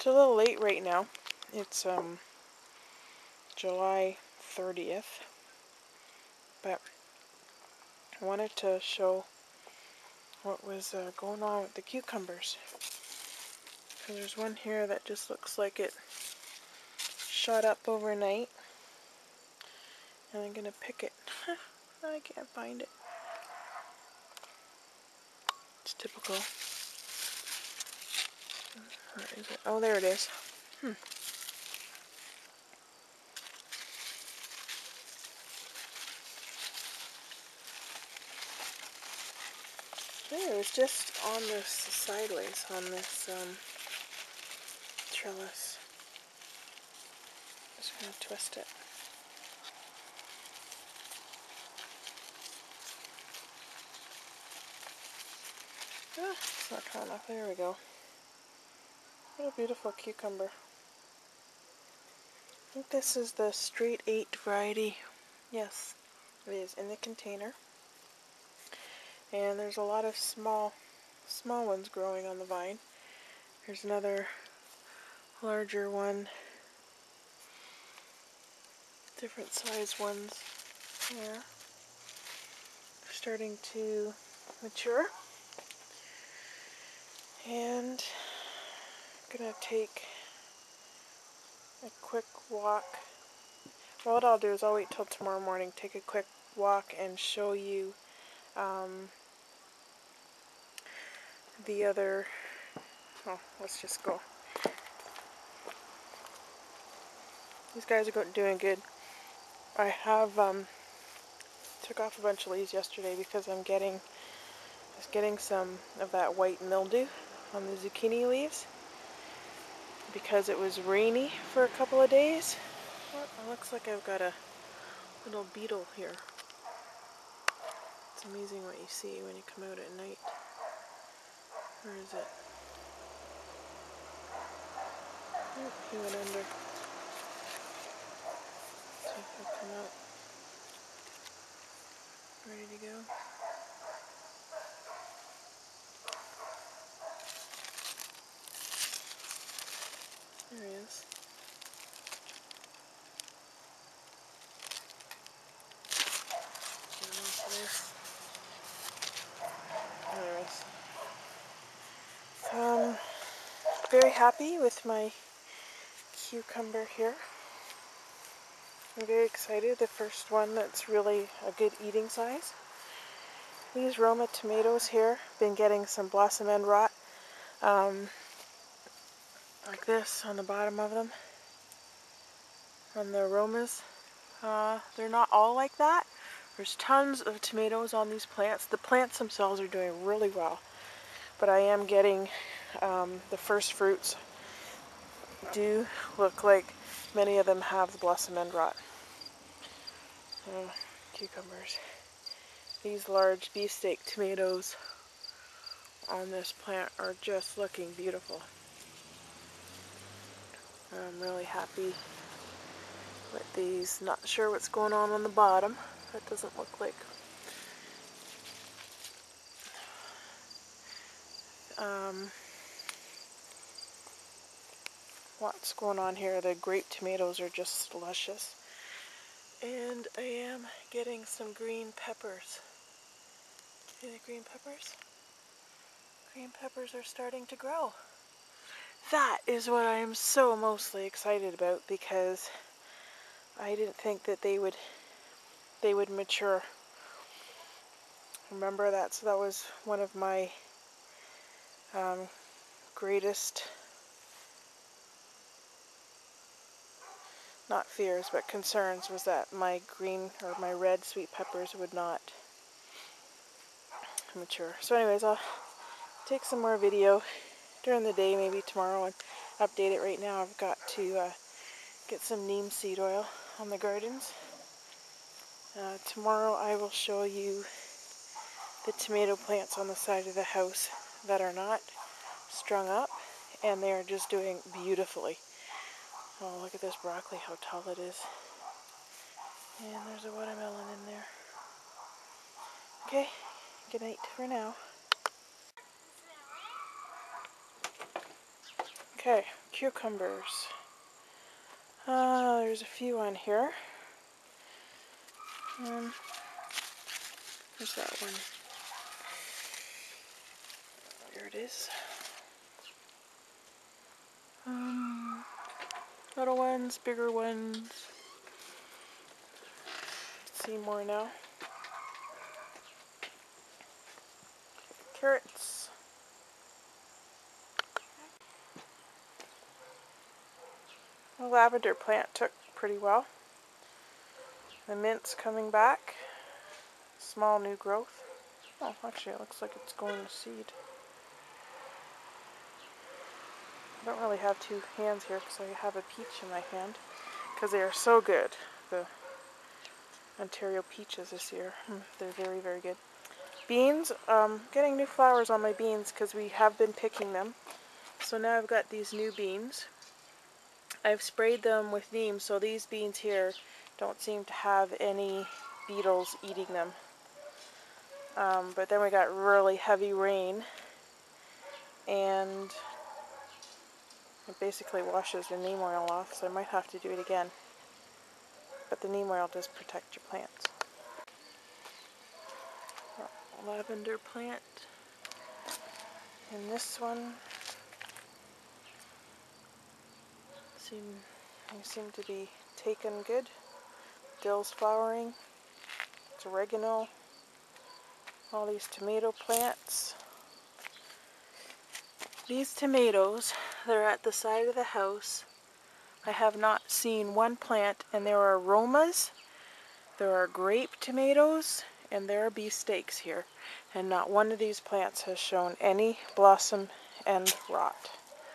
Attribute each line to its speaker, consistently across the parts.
Speaker 1: It's a little late right now. It's July 30th, but I wanted to show what was going on with the cucumbers. Because there's one here that just looks like it shot up overnight, and I'm gonna pick it. I can't find it. It's typical. Where is it? Oh, there it is. It was just on this sideways on this trellis. Just gonna twist it. Ah, it's not coming off. There we go. What a beautiful cucumber. I think this is the straight 8 variety. Yes, it is in the container. And there's a lot of small ones growing on the vine. There's another larger one. Different size ones here. They're starting to mature. And I'm gonna take a quick walk. Well, what I'll do is I'll wait till tomorrow morning, take a quick walk and show you the other. Oh, let's just go. These guys are doing good. I have took off a bunch of leaves yesterday because I was getting some of that white mildew on the zucchini leaves because it was rainy for a couple of days. Oh, it looks like I've got a little beetle here. It's amazing what you see when you come out at night. Where is it? Oh, he went under. See if he'll come out. Ready to go? There he is. There he is. Very happy with my cucumber here. I'm very excited. The first one that's really a good eating size. These Roma tomatoes here, been getting some blossom end rot, like this on the bottom of them, on the Romas. They're not all like that. There's tons of tomatoes on these plants. The plants themselves are doing really well, but I am getting the first fruits do look like many of them have the blossom end rot. Cucumbers. These large beefsteak tomatoes on this plant are just looking beautiful. I'm really happy with these. Not sure what's going on the bottom. That doesn't look like what's going on here. The grape tomatoes are just luscious. And I am getting some green peppers. See the green peppers? Green peppers are starting to grow. That is what I am so mostly excited about, because I didn't think that they would mature. Remember that was one of my greatest, not fears, but concerns, was that my green or my red sweet peppers would not mature. So anyways, I'll take some more video during the day, maybe tomorrow, and update it. Right now I've got to get some neem seed oil on the gardens. Tomorrow I will show you the tomato plants on the side of the house that are not strung up, and they are just doing beautifully. Oh, look at this broccoli, how tall it is. And there's a watermelon in there. Okay, good night for now. Okay, cucumbers. There's a few on here. There's that one. There it is. Little ones, bigger ones. See more now. Carrots. The lavender plant took pretty well. The mint's coming back. Small new growth. Oh, actually it looks like it's going to seed. I don't really have two hands here because I have a peach in my hand. Because they are so good. The Ontario peaches this year. They're very, very good. Beans. Getting new flowers on my beans because we have been picking them. So now I've got these new beans. I've sprayed them with neem, so these beans here don't seem to have any beetles eating them. But then we got really heavy rain, and it basically washes the neem oil off, so I might have to do it again. But the neem oil does protect your plants. Lavender plant. And this one seem to be taken good. Dill's flowering. It's oregano. All these tomato plants. These tomatoes, they're at the side of the house. I have not seen one plant, and there are romas, there are grape tomatoes, and there are beefsteaks here. And not one of these plants has shown any blossom and rot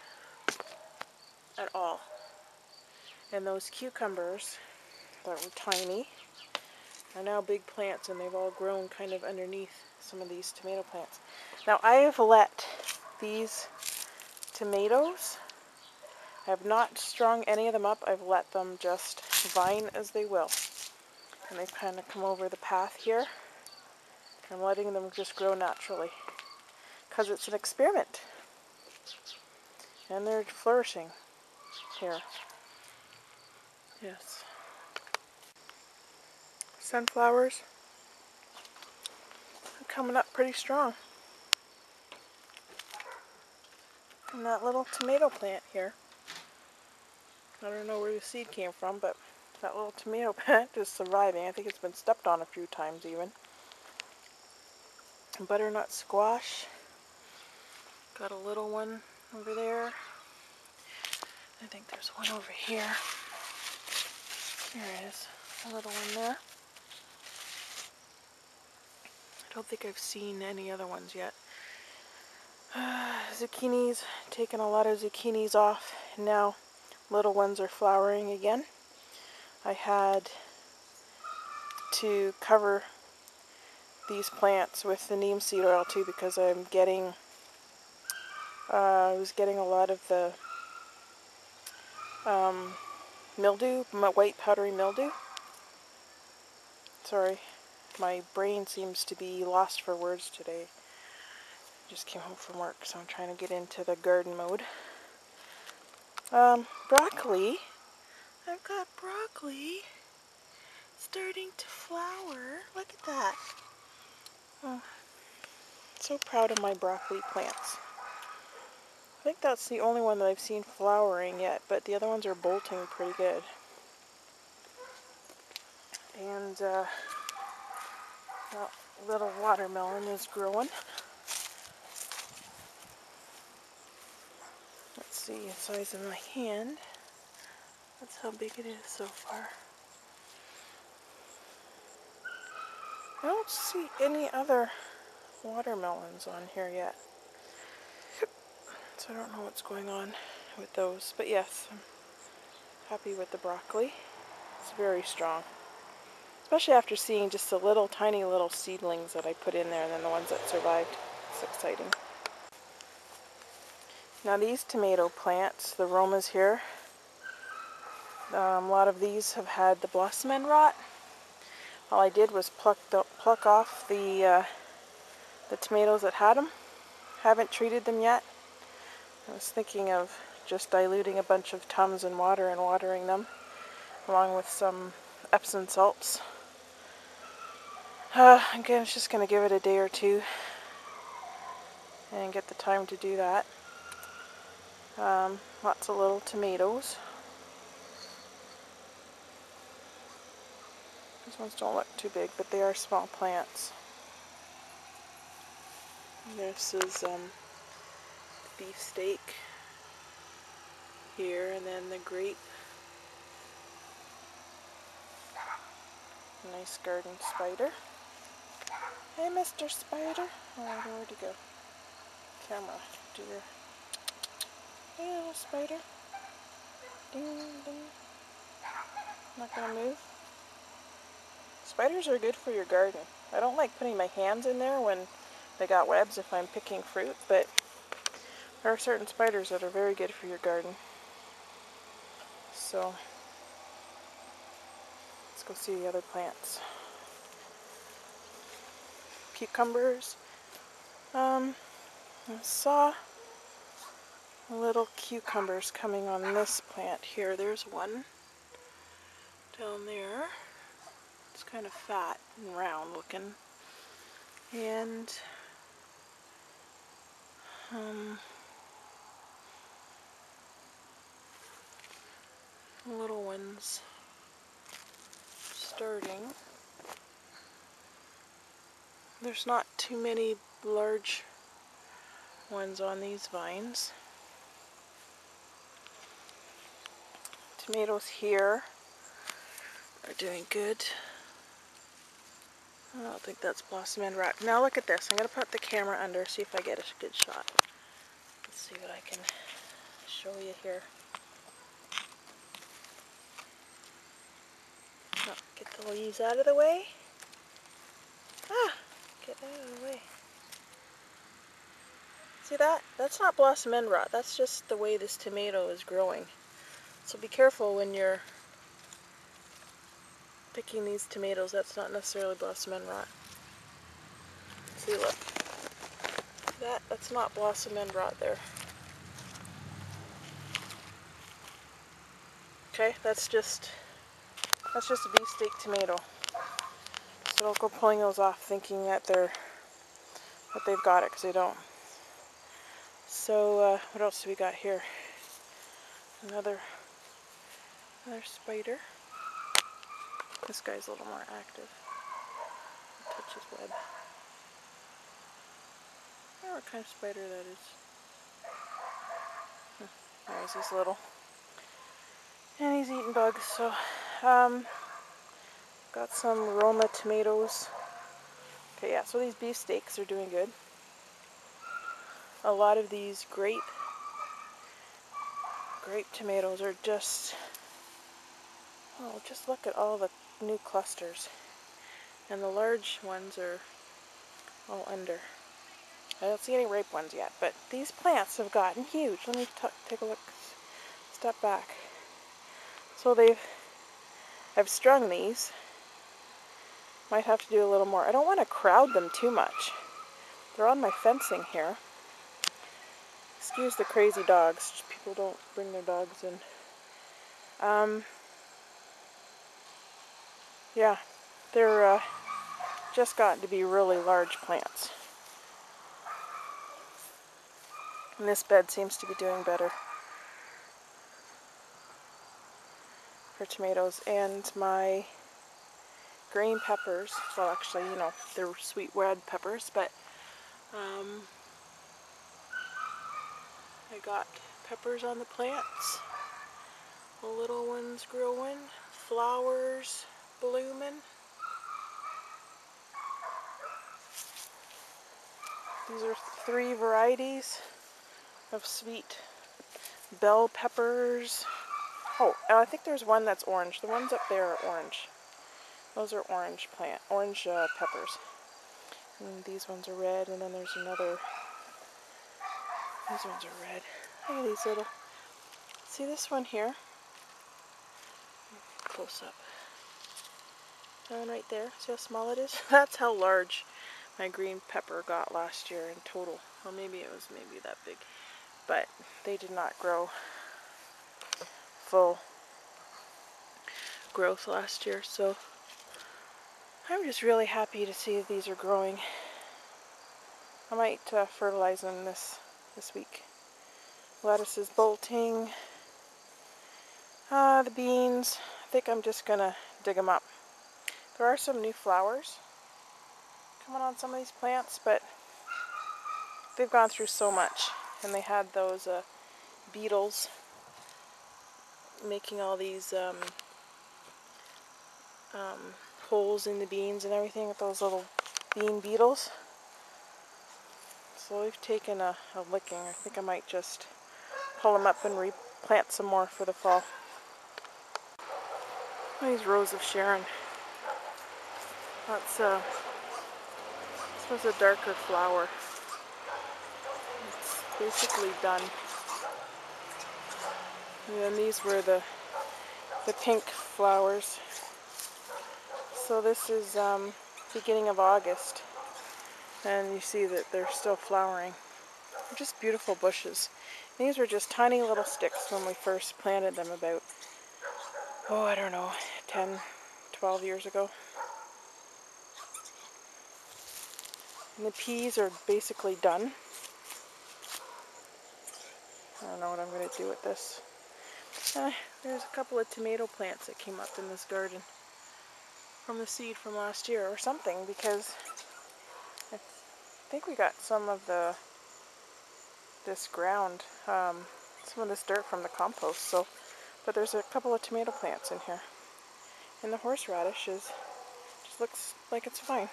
Speaker 1: at all. And those cucumbers that were tiny are now big plants, and they've all grown kind of underneath some of these tomato plants. Now I have let these tomatoes, I have not strung any of them up. I've let them just vine as they will. And they've kind of come over the path here. I'm letting them just grow naturally. Because it's an experiment. And they're flourishing here. Yes. Sunflowers are coming up pretty strong. And that little tomato plant here. I don't know where the seed came from, but that little tomato plant is surviving. I think it's been stepped on a few times even. Butternut squash. Got a little one over there. I think there's one over here. There it is. A little one there. I don't think I've seen any other ones yet. Zucchinis. Taken a lot of zucchinis off. Now little ones are flowering again. I had to cover these plants with the neem seed oil too because I was getting a lot of the mildew, white powdery mildew. Sorry, my brain seems to be lost for words today. Just came home from work, so I'm trying to get into the garden mode. Broccoli. I've got broccoli starting to flower. Look at that. Oh, so proud of my broccoli plants. I think that's the only one that I've seen flowering yet, but the other ones are bolting pretty good. And that little watermelon is growing. Let's see the size of my hand. That's how big it is so far. I don't see any other watermelons on here yet. So I don't know what's going on with those. But yes, I'm happy with the broccoli. It's very strong. Especially after seeing just the little tiny little seedlings that I put in there and then the ones that survived. It's exciting. Now these tomato plants, the romas here, a lot of these have had the blossom end rot. All I did was pluck off the tomatoes that had them. Haven't treated them yet. I was thinking of just diluting a bunch of Tums in water and watering them, along with some Epsom salts. Again, it's just going to give it a day or two and get the time to do that. Lots of little tomatoes. These ones don't look too big, but they are small plants. This is beefsteak here, and then the grape. Nice garden spider. Hey, Mr. Spider. Oh, where'd he go? Camera, dear. Hey, little spider. Ding, ding. Not gonna move. Spiders are good for your garden. I don't like putting my hands in there when they got webs if I'm picking fruit, but there are certain spiders that are very good for your garden. So, let's go see the other plants. Cucumbers. I saw little cucumbers coming on this plant here. There's one down there. It's kind of fat and round looking. And little ones starting. There's not too many large ones on these vines. Tomatoes here are doing good. I don't think that's blossom end rot. Now look at this. I'm going to put the camera under, see if I get a good shot. Let's see what I can show you here. Oh, get the leaves out of the way. Get out of the way. See that? That's not blossom end rot. That's just the way this tomato is growing. So be careful when you're picking these tomatoes. That's not necessarily blossom end rot. See, look. That's not blossom end rot there. Okay, that's just a beefsteak tomato. So don't go pulling those off thinking that they've got it, because they don't. So what else do we got here? Another spider. This guy's a little more active. Touch his web. I don't know what kind of spider that is. Anyways, he's little. And he's eating bugs, so got some Roma tomatoes. Okay, yeah, so these beefsteaks are doing good. A lot of these grape tomatoes are just, oh, just look at all the new clusters. And the large ones are all under. I don't see any ripe ones yet, but these plants have gotten huge. Let me take a look, step back. So I've strung these. Might have to do a little more. I don't want to crowd them too much. They're on my fencing here. Excuse the crazy dogs. People don't bring their dogs in. Yeah, they're just gotten to be really large plants. And this bed seems to be doing better for tomatoes. And my green peppers, well actually, you know, they're sweet red peppers, but I got peppers on the plants. The little ones growing, flowers blooming. These are 3 varieties of sweet bell peppers. Oh, and I think there's one that's orange. The ones up there are orange. Those are orange peppers. And these ones are red, and then there's another. These ones are red. Look at these little. See this one here? Close up. That one right there. See how small it is? That's how large my green pepper got last year in total. Well, maybe it was that big. But they did not grow full growth last year, so I'm just really happy to see that these are growing. I might fertilize them this week. Lettuce is bolting. The beans, I think I'm just gonna dig them up. There are some new flowers coming on some of these plants, but they've gone through so much, and they had those beetles making all these holes in the beans and everything with those little bean beetles. So they've taken a licking. I think I might just pull them up and replant some more for the fall. These rows of Sharon. That's this was a darker flower. It's basically done. And then these were the pink flowers. So this is beginning of August, and you see that they're still flowering. They're just beautiful bushes. These were just tiny little sticks when we first planted them about, oh, I don't know, 10, 12 years ago. And the peas are basically done. I don't know what I'm going to do with this. There's a couple of tomato plants that came up in this garden from the seed from last year or something, because I think we got some of this ground, some of this dirt from the compost. So, but there's a couple of tomato plants in here, and the horseradish just looks like it's fine.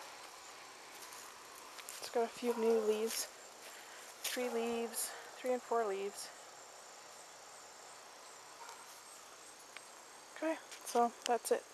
Speaker 1: It's got a few new leaves, 3 and 4 leaves. Okay, so that's it.